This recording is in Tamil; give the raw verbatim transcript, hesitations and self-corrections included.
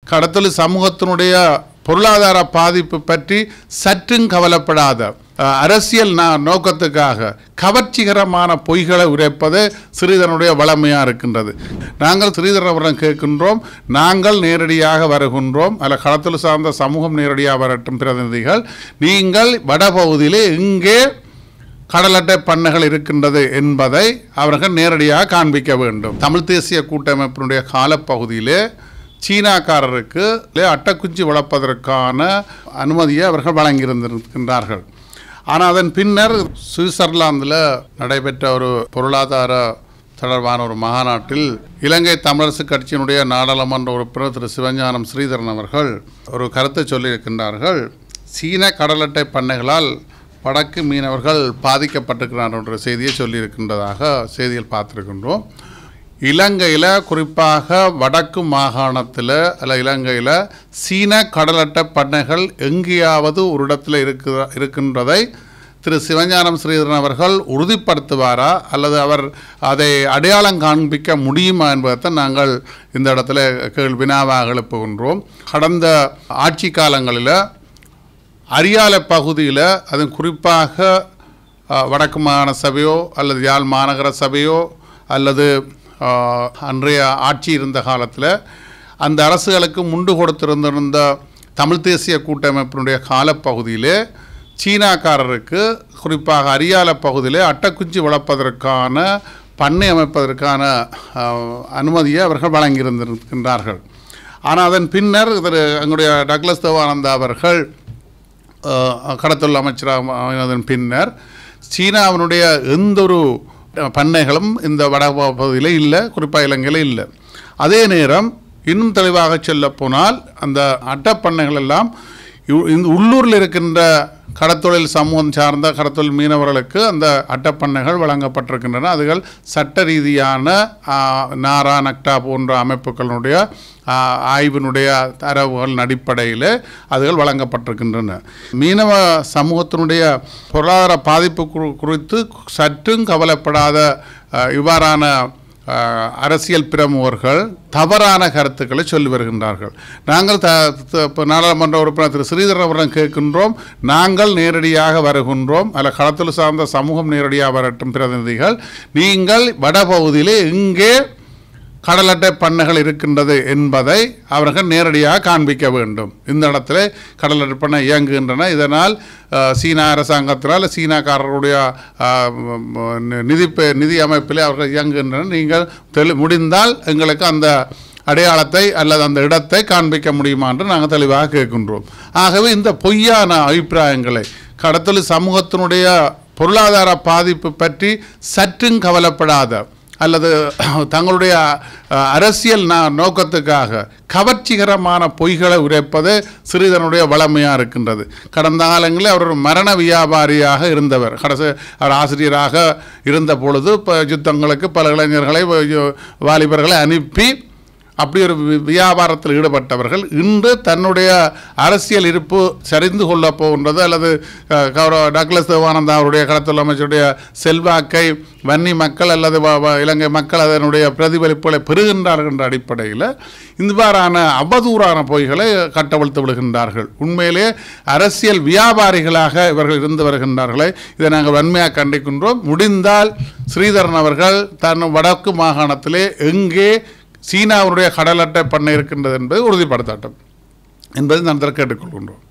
கடத்தொழில் சமூகத்தினுடைய பொருளாதார பாதிப்பு பற்றி சற்றும் கவலைப்படாத அரசியல் நோக்கத்துக்காக கவர்ச்சிகரமான பொய்களை உரைப்பது ஸ்ரீதரனுடைய வளமையாக இருக்கின்றது. நாங்கள் ஸ்ரீதரன் அவரிடம் கேட்கின்றோம், நாங்கள் நேரடியாக வருகின்றோம், அல்ல கடத்தொழில் சார்ந்த சமூகம் நேரடியாக வரட்டும் பிரதிநிதிகள், நீங்கள் வடபகுதியிலே இங்கே கடல் அட்டை பண்ணைகள் இருக்கின்றது என்பதை அவர்கள் நேரடியாக காண்பிக்க வேண்டும். தமிழ் தேசிய கூட்டமைப்பினுடைய காலப்பகுதியிலே சீனாக்காரருக்கு அட்டைக்குச்சி வளர்ப்பதற்கான அனுமதியை அவர்கள் வழங்கியிருந்திருக்கின்றார்கள். ஆனால் அதன் பின்னர் சுவிட்சர்லாந்தில் நடைபெற்ற ஒரு பொருளாதார தொடர்பான ஒரு மாநாட்டில் இலங்கை தமிழரசு கட்சியினுடைய நாடாளுமன்ற உறுப்பினர் திரு சிவஞானம் ஸ்ரீதரன் அவர்கள் ஒரு கருத்தை சொல்லியிருக்கின்றார்கள். சீன கடல் அட்டை பண்ணைகளால் வடக்கு மீனவர்கள் பாதிக்கப்பட்டிருக்கிறார் என்ற செய்தியை சொல்லியிருக்கின்றதாக செய்தியில் பார்த்துருக்கின்றோம். இலங்கையில் குறிப்பாக வடக்கு மாகாணத்தில் அல்ல இலங்கையில் சீன கடல் அட்டை பண்ணைகள் எங்கேயாவது ஒரு இடத்துல இருக்கிற இருக்கின்றதை திரு சிவஞானம் ஸ்ரீதரன் அவர்கள் உறுதிப்படுத்துவாரா அல்லது அவர் அதை அடையாளம் காண்பிக்க முடியுமா என்பதை நாங்கள் இந்த இடத்துல கேள்வினாவாக எழுப்புகின்றோம். கடந்த ஆட்சி காலங்களில் அரியாலை பகுதியில் அது குறிப்பாக வடக்கு மாகாண சபையோ அல்லது யாழ் மாநகர சபையோ அல்லது அன்றைய ஆட்சி இருந்த காலத்தில் அந்த அரசுகளுக்கு முண்டு கொடுத்திருந்திருந்த தமிழ் தேசிய கூட்டமைப்பினுடைய காலப்பகுதியிலே சீனாக்காரருக்கு குறிப்பாக அரியாலை பகுதியிலே அட்டைக்குச்சி வளர்ப்பதற்கான பண்ணை அமைப்பதற்கான அனுமதியை அவர்கள் வழங்கியிருந்திருக்கின்றார்கள். ஆனால் அதன் பின்னர் திரு எங்களுடைய டக்ளஸ் தேவானந்தா அவர்கள் கடத்தொழில் அமைச்சராக பின்னர் சீனாவினுடைய எந்த ஒரு பண்ணைகளும் இந்த வடபகுதியில் இல்லை, குறிப்பாக இலங்கையில் இல்லை. அதே நேரம் இன்னும் தெளிவாக சொல்ல போனால் அந்த அட்டை பண்ணைகள் எல்லாம் உள்ளூரில் இருக்கின்ற கடத்தொழில் சமூகம் சார்ந்த கடத்தொழில் மீனவர்களுக்கு அந்த அட்டைப்பண்ணைகள் வழங்கப்பட்டிருக்கின்றன. அதுகள் சட்ட ரீதியான நாரா நக்டா போன்ற அமைப்புகளுடைய ஆய்வினுடைய தரவுகளின் அடிப்படையில் அதுகள் வழங்கப்பட்டிருக்கின்றன. மீனவ சமூகத்தினுடைய பொருளாதார பாதிப்பு குறித்து சற்றும் கவலைப்படாத இவ்வாறான அரசியல் பிரமுகர்கள் தவறான கருத்துக்களை சொல்லி வருகின்றார்கள். நாங்கள் த நாடாளுமன்ற உறுப்பினர் திரு ஸ்ரீதரன் அவரிடம் கேட்கின்றோம், நாங்கள் நேரடியாக வருகின்றோம், அல்ல கடத்தொழில் சார்ந்த சமூகம் நேரடியாக வரட்டும் பிரதிநிதிகள், நீங்கள் வடபகுதியிலே இங்கே கடல் அட்டை பண்ணைகள் இருக்கின்றது என்பதை அவர்கள் நேரடியாக காண்பிக்க வேண்டும். இந்த இடத்துல கடல் அட்டை பண்ணை இயங்குகின்றன. இதனால் சீனா அரசாங்கத்தினால் சீனாக்காரருடைய நிதி நிதி அமைப்பிலே அவர்கள் இயங்குகின்றன. நீங்கள் தெளி முடிந்தால் எங்களுக்கு அந்த அடையாளத்தை அல்லது அந்த இடத்தை காண்பிக்க முடியுமா என்று நாங்கள் தெளிவாக கேட்கின்றோம். ஆகவே இந்த பொய்யான அபிப்பிராயங்களை கடத்தொழில் சமூகத்தினுடைய பொருளாதார பாதிப்பு பற்றி சற்றும் கவலைப்படாத அல்லது தங்களுடைய அரசியல் நோக்கத்துக்காக கவர்ச்சிகரமான பொய்களை உரைப்பது ஸ்ரீதரனுடைய வளமையாக இருக்கின்றது. கடந்த காலங்களில் அவர் மரண வியாபாரியாக இருந்தவர். கடைசி அவர் ஆசிரியராக இருந்த பொழுது இப்போ யுத்தங்களுக்கு பல இளைஞர்களை வாலிபர்களை அனுப்பி அப்படி ஒரு வியாபாரத்தில் ஈடுபட்டவர்கள் இன்று தன்னுடைய அரசியல் இருப்பு சரிந்து கொள்ள போகின்றது அல்லது டக்ளஸ் தேவானந்தா அவருடைய கடத்தொழில் அமைச்சருடைய செல்வாக்கை வன்னி மக்கள் அல்லது இலங்கை மக்கள் அதனுடைய பிரதிபலிப்புகளை பெறுகின்றார்கள் என்ற அடிப்படையில் இவ்வாறான அவதூறான பொய்களை கட்டவிழ்த்து விடுகின்றார்கள். உண்மையிலே அரசியல் வியாபாரிகளாக இவர்கள் இருந்து வருகின்றார்களே, இதை நாங்கள் வன்மையாக கண்டிக்கின்றோம். முடிந்தால் ஸ்ரீதரன் அவர்கள் தன் வடக்கு மாகாணத்திலே எங்கே சீனாவுடைய கடல் அட்டை பண்ணை இருக்கின்றது என்பதை உறுதிப்படுத்தட்டும் என்பதை நான் கேட்டுக்கொள்கின்றோம்.